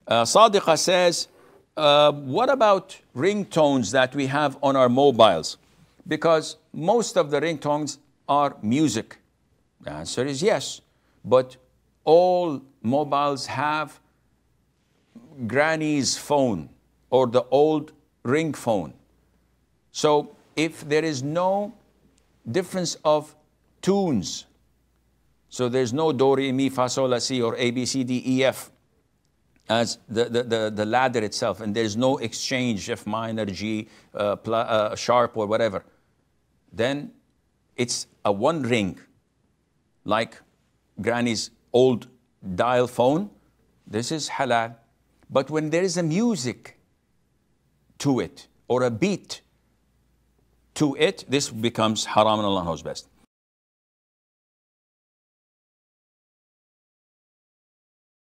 Sadiqa says, what about ringtones that we have on our mobiles? Because most of the ringtones are music. The answer is yes. But all mobiles have granny's phone or the old ring phone. So if there is no difference of tunes, so there's no do, re, mi, fa, sol, la, si, or A, B, C, D, E, F as the ladder itself, and there's no exchange, F minor, G, sharp, or whatever, then it's a one ring, like granny's old dial phone. This is halal. But when there is a music to it or a beat to it, this becomes haram, and Allah knows best.